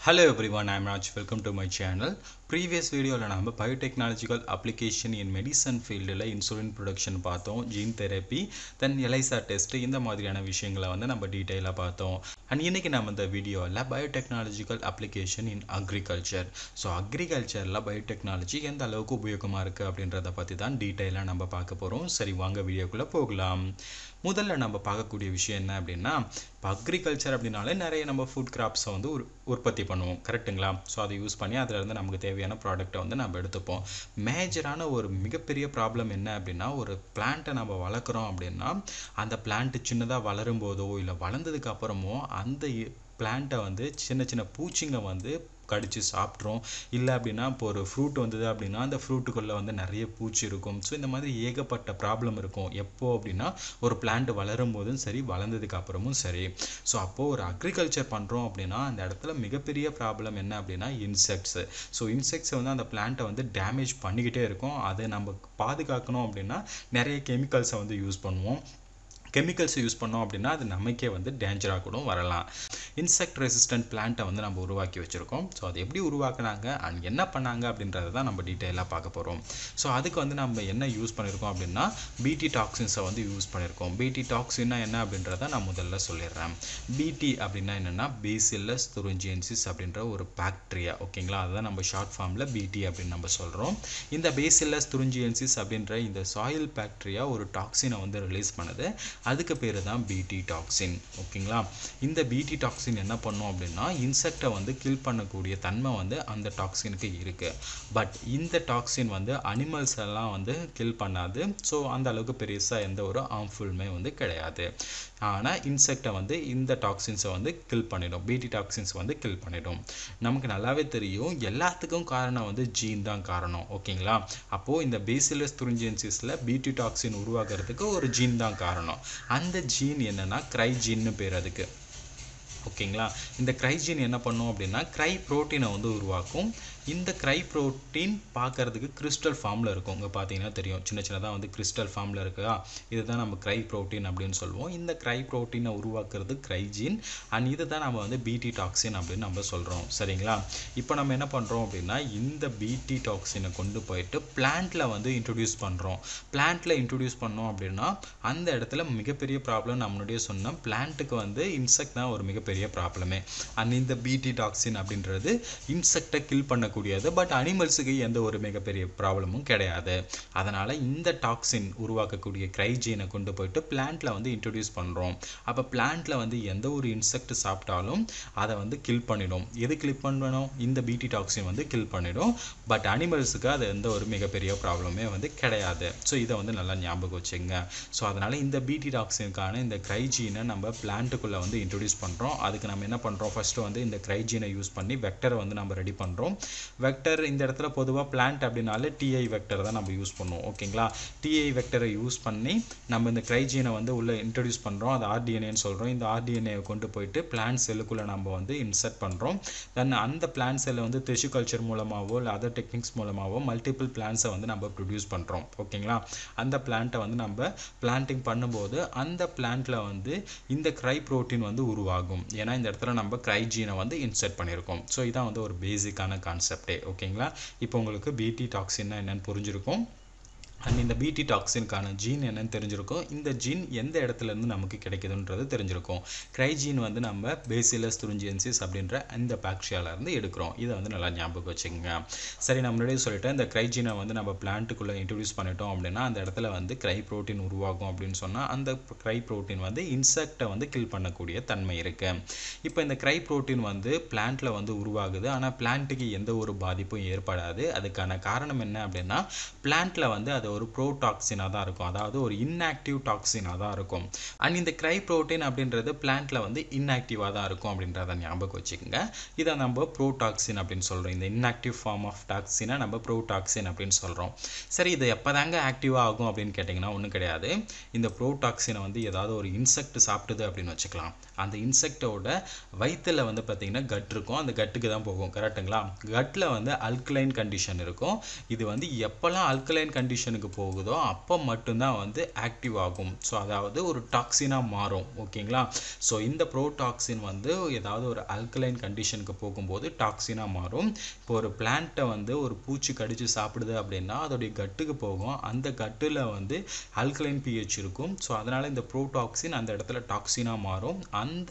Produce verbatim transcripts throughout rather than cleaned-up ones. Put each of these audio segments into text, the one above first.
Hello everyone, I am Raj. Welcome to my channel. Previous video la நம்ம biotechnological application in medicine field ல insulin production பார்த்தோம், gene therapy, then ELISA test இந்த மாதிரியான விஷயங்களை வந்து நம்ம டீடைலா பார்த்தோம். and இன்னைக்கு நம்ம இந்த வீடியோல biotechnological application in agriculture. so agricultureல biotechnology எந்த அளவுக்கு உபயோகமா இருக்கு அப்படின்றத பத்தி தான் டீடைலா நம்ம பார்க்க போறோம். சரி வாங்க வீடியோக்குள்ள போகலாம். முதல்ல நம்ம பார்க்கக்கூடிய விஷயம் என்ன அப்படின்னா, அக்ரிகல்ச்சர் அப்படினாலே நிறைய நம்ம ஃபுட் கிராப்ஸை வந்து உற்பத்தி பண்ணுவோம், கரெக்ட்டுங்களா? ஸோ அதை யூஸ் பண்ணி அதில் இருந்து நமக்கு தேவையான ப்ராடக்ட்டை வந்து நம்ம எடுத்துப்போம். மேஜரான ஒரு மிகப்பெரிய ப்ராப்ளம் என்ன அப்படின்னா, ஒரு பிளான்ட்டை நம்ம வளர்க்குறோம் அப்படின்னா அந்த பிளான்ட் சின்னதாக வளரும் போதோ இல்லை வளர்ந்ததுக்கு அப்புறமோ அந்த பிளான்ட்டை வந்து சின்ன சின்ன பூச்சிங்க வந்து கடிச்சு சாப்பிட்றோம். இல்லை அப்படின்னா இப்போ ஒரு ஃப்ரூட் வந்தது அப்படின்னா அந்த ஃப்ரூட்டுக்குள்ளே வந்து நிறைய பூச்சி இருக்கும். ஸோ இந்த மாதிரி ஏகப்பட்ட ப்ராப்ளம் இருக்கும். எப்போ அப்படின்னா ஒரு பிளான்ட் வளரும் போதும் சரி, வளர்ந்ததுக்கு அப்புறமும் சரி. ஸோ அப்போது ஒரு அக்ரிகல்ச்சர் பண்ணுறோம் அப்படின்னா அந்த இடத்துல மிகப்பெரிய ப்ராப்ளம் என்ன அப்படின்னா இன்செக்ட்ஸு. ஸோ இன்செக்ட்ஸை வந்து அந்த பிளான்ட்டை வந்து டேமேஜ் பண்ணிக்கிட்டே இருக்கும். அதை நம்ம பாதுகாக்கணும் அப்படின்னா நிறைய கெமிக்கல்ஸை வந்து யூஸ் பண்ணுவோம். கெமிக்கல்ஸ் யூஸ் பண்ணோம் அப்படின்னா அது நமக்கே வந்து டேஞ்சராக கூட வரலாம். இன்செக்ட் ரெசிஸ்டன்ட் பிளான்ட்டை வந்து நம்ம உருவாக்கி வச்சுருக்கோம். ஸோ அது எப்படி உருவாக்குனாங்க அண்ட் என்ன பண்ணாங்க அப்படின்றத தான் நம்ம டீட்டெயிலாக பார்க்க போகிறோம். ஸோ அதுக்கு வந்து நம்ம என்ன யூஸ் பண்ணியிருக்கோம் அப்படின்னா பிடி டாக்ஸின்ஸை வந்து யூஸ் பண்ணியிருக்கோம். பிடி டாக்ஸின்னா என்ன அப்படின்றத நான் முதல்ல சொல்லிடுறேன். பிடி அப்படின்னா என்னென்னா பேசில்லஸ் துரிஞ்சியன்சிஸ் அப்படின்ற ஒரு பாக்டீரியா, ஓகேங்களா? அதுதான் நம்ம ஷார்ட் ஃபார்மில் பிடி அப்படின்னு நம்ம சொல்கிறோம். இந்த பேசில்லஸ் துரிஞ்சியன்சிஸ் அப்படின்ற இந்த சாயில் பாக்டீரியா ஒரு டாக்ஸினை வந்து ரிலீஸ் பண்ணுது. அதுக்கு பேர் தான் பிடி டாக்ஸின், ஓகேங்களா? இந்த பிடி டாக்ஸின் என்ன பண்ணும் அப்படின்னா இன்செக்டை வந்து கில் பண்ணக்கூடிய தன்மை வந்து அந்த டாக்ஸினுக்கு இருக்குது. பட் இந்த டாக்ஸின் வந்து அனிமல்ஸ் எல்லாம் வந்து கில் பண்ணாது. ஸோ அந்த அளவுக்கு பெருசாக எந்த ஒரு ஹார்ம்ஃபுல்மே வந்து கிடையாது. ஆனால் இன்செக்டை வந்து இந்த டாக்ஸின்ஸை வந்து கில் பண்ணிடும், பிடி டாக்ஸின்ஸ் வந்து கில் பண்ணிடும். நமக்கு நல்லாவே தெரியும் எல்லாத்துக்கும் காரணம் வந்து ஜீன் தான் காரணம், ஓகேங்களா? அப்போது இந்த பேசிலஸ் துரிஞ்சியன்சிஸில் பிடி டாக்ஸின் உருவாக்குறதுக்கு ஒரு ஜீன் தான் காரணம். அந்த ஜீன் என்னன்னா கிரை ஜீன்னு பேர் அதுக்கு, ஓகேங்களா? இந்த கிரை ஜீன் என்ன பண்ணும் அப்படின்னா கிரை புரோட்டீனை வந்து உருவாக்கும். இந்த கிரை புரோட்டீன் பார்க்கறதுக்கு கிறிஸ்டல் ஃபார்மில் இருக்கும். இங்கே பார்த்தீங்கன்னா தெரியும், சின்ன சின்னதாக வந்து கிறிஸ்டல் ஃபார்மில் இருக்கா, இதுதான் நம்ம கிரை புரோட்டீன் அப்படின்னு சொல்லுவோம். இந்த கிரை புரோட்டீனை உருவாக்குறது கிரை ஜீன் அண்ட் இது தான் நம்ம வந்து பிடி டாக்ஸின் அப்படின்னு நம்ம சொல்கிறோம், சரிங்களா? இப்போ நம்ம என்ன பண்ணுறோம் அப்படின்னா இந்த பிடி டாக்ஸினை கொண்டு போயிட்டு பிளான்ட்டில் வந்து இன்ட்ரடியூஸ் பண்ணுறோம். பிளான்ட்டில் இன்ட்ரடியூஸ் பண்ணோம் அப்படின்னா அந்த இடத்துல மிகப்பெரிய ப்ராப்ளம் நான் முன்னாடியே சொன்னேன், பிளான்ட்டுக்கு வந்து இன்செக்ட் தான் ஒரு மிகப்பெரிய ப்ராப்ளமே. அண்ட் இந்த பிடி டாக்ஸின் அப்படின்றது இன்செக்டை கில் பண்ண கூடியது. பட் அனிமல்ஸுக்கு எந்த ஒரு மிகப்பெரிய ப்ராப்ளமும் கிடையாது. அதனால் இந்த டாக்ஸின் உருவாக்கக்கூடிய கிரைஜீனை கொண்டு போயிட்டு பிளான்ட்டில் வந்து இன்ட்ரடியூஸ் பண்ணுறோம். அப்போ பிளான்ட்டில் வந்து எந்த ஒரு இன்செக்ட் சாப்பிட்டாலும் அதை வந்து கில் பண்ணிடும். எது கில் பண்ணணும்? இந்த பிடி டாக்ஸின் வந்து கில் பண்ணிடும். பட் அனிமல்ஸுக்கு அது எந்த ஒரு மிகப்பெரிய ப்ராப்ளமே வந்து கிடையாது. ஸோ இதை வந்து நல்லா ஞாபகம் வச்சுங்க. ஸோ அதனால் இந்த பிடி டாக்ஸினுக்கான இந்த கிரைஜீனை நம்ம பிளான்ட்டுக்குள்ளே வந்து இன்ட்ரடியூஸ் பண்ணுறோம். அதுக்கு நம்ம என்ன பண்ணுறோம், ஃபஸ்ட்டு வந்து இந்த கிரைஜீனை யூஸ் பண்ணி வெக்டரை வந்து நம்ம ரெடி பண்ணுறோம். வெக்டர் இந்த இடத்துல பொதுவாக பிளான்ட் அப்படின்னாலே டிஐ வெக்டர் தான் நம்ம யூஸ் பண்ணுவோம், ஓகேங்களா? டிஐ வெக்டரை யூஸ் பண்ணி நம்ம இந்த கிரைஜீனை வந்து உள்ளே இன்ட்ரடியூஸ் பண்ணுறோம். அது ஆர்டிஎன்ஏன்னு சொல்கிறோம். இந்த ஆர்டிஎன்ஏவை கொண்டு போயிட்டு பிளான்ட் செல்லுக்குள்ளே நம்ம வந்து இன்சர்ட் பண்ணுறோம். தென் அந்த பிளான்ட் செல்லை வந்து டிஷ்யூ கல்ச்சர் மூலமாகவோ இல்லை அதர் டெக்னிக்ஸ் மூலமாகவோ மல்டிபிள் பிளான்ஸை வந்து நம்ம ப்ரொடியூஸ் பண்ணுறோம், ஓகேங்களா? அந்த பிளான்ட்டை வந்து நம்ம பிளான்டிங் பண்ணும்போது அந்த பிளான்ட்டில் வந்து இந்த கிரை புரோட்டீன் வந்து உருவாகும். ஏன்னா இந்த இடத்துல நம்ம கிரைஜீனை வந்து இன்சர்ட் பண்ணியிருக்கோம். ஸோ இதான் வந்து ஒரு பேசிக்கான கான்செப்ட், ஓகேங்களா? இப்போ உங்களுக்கு பிடி டாக்ஸின்னா என்னன்னு புரிஞ்சிருக்கும். அண்ட் இந்த பிடி டாக்ஸினுக்கான ஜீன் என்னன்னு தெரிஞ்சிருக்கும். இந்த ஜீன் எந்த இடத்துலேருந்து நமக்கு கிடைக்குதுன்றது தெரிஞ்சிருக்கும். கிரைஜீன் வந்து நம்ம பேசிலஸ் துரிஞ்சியன்சிஸ் அப்படின்ற இந்த பாக்டீரியாவிலேருந்து எடுக்கிறோம். இதை வந்து நல்லா ஞாபகம் வச்சுக்கோங்க. சரி, நான் முன்னாடியே சொல்லிட்டேன், இந்த கிரைஜீனை வந்து நம்ம பிளான்ட்டுக்குள்ளே இன்ட்ரடியூஸ் பண்ணிட்டோம் அப்படின்னா அந்த இடத்துல வந்து கிரை புரோட்டீன் உருவாகும் அப்படின்னு சொன்னால் அந்த கிரை புரோட்டீன் வந்து இன்செக்டை வந்து கில் பண்ணக்கூடிய தன்மை இருக்குது. இப்போ இந்த கிரை புரோட்டீன் வந்து பிளான்ட்டில் வந்து உருவாகுது. ஆனால் பிளான்ட்டுக்கு எந்த ஒரு பாதிப்பும் ஏற்படாது. அதுக்கான காரணம் என்ன அப்படின்னா பிளான்ட்டில் வந்து அது ஒரு ப்ரோடாக்சினாக தான் இருக்கும், அதாவது ஒரு இன்ஆக்டிவ் டாக்ஸினாக தான் இருக்கும். அண்ட் இந்த கிரை புரோட்டீன் அப்படின்றது பிளான்ட்டில் வந்து இன்ஆக்டிவாக தான் இருக்கும் அப்படின்றத ஞாபகம் வச்சுக்கோங்க. இதை நம்ம ப்ரோடாக்சின் அப்படின்னு சொல்கிறோம். இந்த இன்ஆக்டிவ் ஃபார்ம் ஆஃப் டாக்ஸினை நம்ம ப்ரோடாக்சின் அப்படின்னு சொல்கிறோம். சரி, இது எப்போ தாங்க ஆக்டிவாக ஆகும் அப்படின்னு கேட்டிங்கன்னா ஒன்றும் கிடையாது. இந்த ப்ரோடாக்சினை வந்து ஏதாவது ஒரு இன்செக்ட் சாப்பிட்டுது அப்படின்னு வச்சுக்கலாம். அந்த இன்செக்டோட வயித்துல வந்து பார்த்தீங்கன்னா கட் இருக்கும், அந்த கட்டுக்கு தான் போகும். கரெக்ட்டுங்களா? கட்டில் வந்து அல்கலைன் கண்டிஷன் இருக்கும். இது வந்து எப்போல்லாம் அல்கலைன் கண்டிஷனுக்கு போகுதோ அப்போ மட்டும்தான் வந்து ஆக்டிவ் ஆகும். ஸோ அதாவது ஒரு டாக்ஸினாக மாறும். ஓகேங்களா? ஸோ இந்த ப்ரோடாக்சின் வந்து ஏதாவது ஒரு அல்கலைன் கண்டிஷனுக்கு போகும்போது டாக்ஸினாக மாறும். இப்போ ஒரு பிளான்ட்டை வந்து ஒரு பூச்சி கடிச்சு சாப்பிடுது அப்படின்னா அதோடைய கட்டுக்கு போகும். அந்த கட்டில் வந்து அல்கலைன் பிஹெச் இருக்கும். ஸோ அதனால் இந்த ப்ரோடாக்சின் அந்த இடத்துல டாக்ஸினாக மாறும். அந்த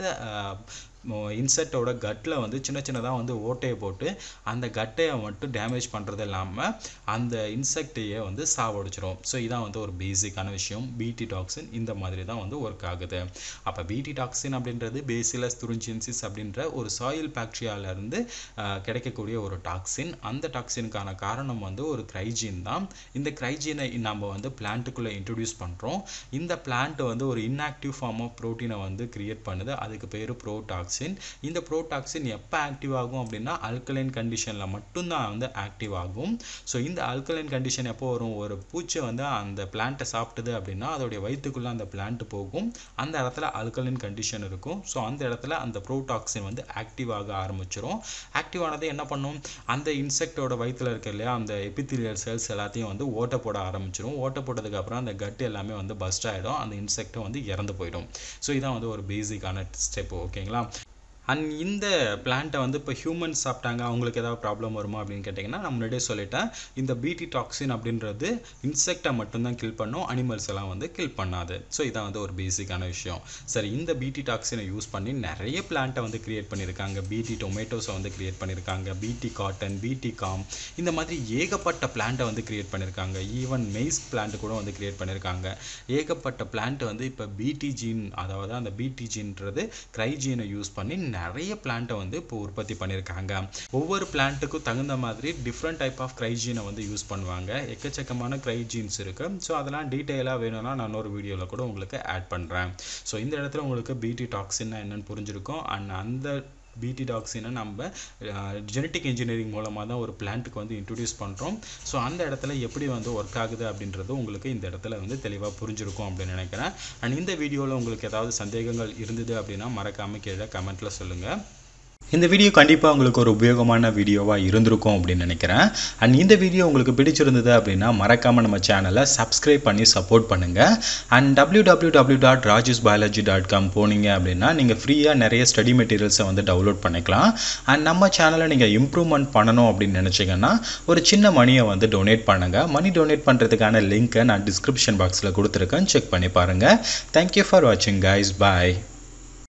இன்செக்டோட கட்டில் வந்து சின்ன சின்னதாக வந்து ஓட்டையை போட்டு அந்த கட்டையை மட்டும் டேமேஜ் பண்ணுறது இல்லாமல் அந்த இன்செக்டையே வந்து சாவடிச்சிடும். ஸோ இதான் வந்து ஒரு பேசிக்கான விஷயம். பிடி டாக்ஸின் இந்த மாதிரி தான் வந்து ஒர்க் ஆகுது. அப்போ பிடி டாக்ஸின் அப்படின்றது பேசிலஸ் துரிஞ்சின்சிஸ் அப்படின்ற ஒரு சாயில் பாக்டீரியாவிலேருந்து கிடைக்கக்கூடிய ஒரு டாக்ஸின். அந்த டாக்ஸினுக்கான காரணம் வந்து ஒரு கிரைஜின் தான். இந்த கிரைஜினை நம்ம வந்து பிளான்ட்டுக்குள்ளே இன்ட்ரடியூஸ் பண்ணுறோம். இந்த பிளான்ட் வந்து ஒரு இன்ஆக்டிவ் ஃபார்ம் ஆஃப் ப்ரோட்டீனை வந்து கிரியேட் பண்ணுது. அதுக்கு பேர் ப்ரோடாக்சின். இந்த ப்ரோடாக்சின் எப்போ ஆக்டிவ் ஆகும் அப்படின்னா அல்கலைன் கண்டிஷனில் மட்டும்தான் வந்து ஆக்டிவ் ஆகும். ஸோ இந்த அல்கலைன் கண்டிஷன் எப்போ வரும்? ஒரு பூச்சி வந்து அந்த பிளான்ட்டை சாப்பிட்டுது அப்படின்னா அதோடைய வயிற்றுக்குள்ளே அந்த பிளான்ட் போகும். அந்த இடத்துல அல்கலைன் கண்டிஷன் இருக்கும். ஸோ அந்த இடத்துல அந்த ப்ரோடாக்சின் வந்து ஆக்டிவ் ஆக ஆரம்பிச்சிடும். ஆக்டிவ் ஆனது என்ன பண்ணும்? அந்த இன்செக்டோட வயிற்றுல இருக்க இல்லையா அந்த எபித்தீலியல் செல்ஸ் எல்லாத்தையும் வந்து ஓட்ட போட ஆரம்பிச்சிடும். ஓட்ட போட்டதுக்கு அப்புறம் அந்த கட் எல்லாமே வந்து பஸ்ட் ஆகிடும். அந்த இன்செக்டும் வந்து இறந்து போயிடும். ஸோ இதான் வந்து ஒரு பேசிக்கான ஸ்டெப். ஓகேங்களா? அண்ட் இந்த பிளான்ட்டை வந்து இப்போ ஹியூமன்ஸ் சாப்பிட்டாங்க அவங்களுக்கு ஏதாவது ப்ராப்ளம் வருமா அப்படின்னு கேட்டிங்கன்னா நான் முன்னாடியே சொல்லிட்டேன். இந்த பிடி டாக்ஸின் அப்படின்றது இன்செக்டை மட்டும்தான் கில் பண்ணும், அனிமல்ஸ் எல்லாம் வந்து கில் பண்ணாது. ஸோ இதான் வந்து ஒரு பேசிக்கான விஷயம். சரி, இந்த பிடி டாக்ஸினை யூஸ் பண்ணி நிறைய பிளான்ட்டை வந்து கிரியேட் பண்ணியிருக்காங்க. பிடி டொமேட்டோஸை வந்து கிரியேட் பண்ணியிருக்காங்க, பிடி காட்டன், பிடி காம், இந்த மாதிரி ஏகப்பட்ட பிளான்ட்டை வந்து கிரியேட் பண்ணியிருக்காங்க. ஈவன் மெய்ஸ் பிளான்ட் கூட வந்து கிரியேட் பண்ணியிருக்காங்க. ஏகப்பட்ட பிளான்ட் வந்து இப்போ பிடி ஜீன், அதாவது அந்த பிடி ஜீன்றது கிரைஜீனை யூஸ் பண்ணி நிறைய பிளான்ட்டை வந்து இப்போ உற்பத்தி பண்ணியிருக்காங்க. ஒவ்வொரு பிளான்ட்டுக்கும் தகுந்த மாதிரி டிஃப்ரெண்ட் டைப் ஆஃப் கிரைஜீனை வந்து யூஸ் பண்ணுவாங்க. எக்கச்சக்கமான கிரைஜீன்ஸ் இருக்கு. ஸோ அதெல்லாம் டீட்டெயிலாக வேணும்னா நான் ஒரு வீடியோவில் கூட உங்களுக்கு ஆட் பண்ணுறேன். ஸோ இந்த இடத்துல உங்களுக்கு பிடி டாக்ஸின்னா என்னன்னு புரிஞ்சிருக்கும். அண்ட் அந்த பிடி டாக்ஸினை நம்ம ஜெனட்டிக் இன்ஜினியரிங் மூலமாக தான் ஒரு பிளான்ட்டுக்கு வந்து இன்ட்ரடியூஸ் பண்ணுறோம். ஸோ அந்த இடத்துல எப்படி வந்து ஒர்க் ஆகுது அப்படின்றது உங்களுக்கு இந்த இடத்துல வந்து தெளிவாக புரிஞ்சிருக்கும் அப்படின்னு நினைக்கிறேன். அண்ட் இந்த வீடியோவில் உங்களுக்கு ஏதாவது சந்தேகங்கள் இருந்தது அப்படின்னா மறக்காமல் கீழே கமெண்ட்டில் சொல்லுங்கள். இந்த வீடியோ கண்டிப்பாக உங்களுக்கு ஒரு உபயோகமான வீடியோவாக இருந்திருக்கும் அப்படின்னு நினைக்கிறேன். அண்ட் இந்த வீடியோ உங்களுக்கு பிடிச்சிருந்தது அப்படின்னா மறக்காமல் நம்ம சேனலை சப்ஸ்கிரைப் பண்ணி சப்போர்ட் பண்ணுங்கள். And W W W dot Rajesh biology dot com போனீங்க அப்படின்னா நீங்கள் ஃப்ரீயாக நிறைய ஸ்டடி மெட்டீரியல்ஸை வந்து டவுன்லோட் பண்ணிக்கலாம். அண்ட் நம்ம சேனலை நீங்கள் இம்ப்ரூவ்மெண்ட் பண்ணணும் அப்படின்னு நினச்சிங்கன்னா ஒரு சின்ன மணியை வந்து டொனேட் பண்ணுங்கள். மணி டொனேட் பண்ணுறதுக்கான லிங்க்கை நான் டிஸ்கிரிப்ஷன் பாக்ஸில் கொடுத்துருக்கேன், செக் பண்ணி பாருங்கள். தேங்க்யூ ஃபார் வாட்சிங் கைஸ். பாய்.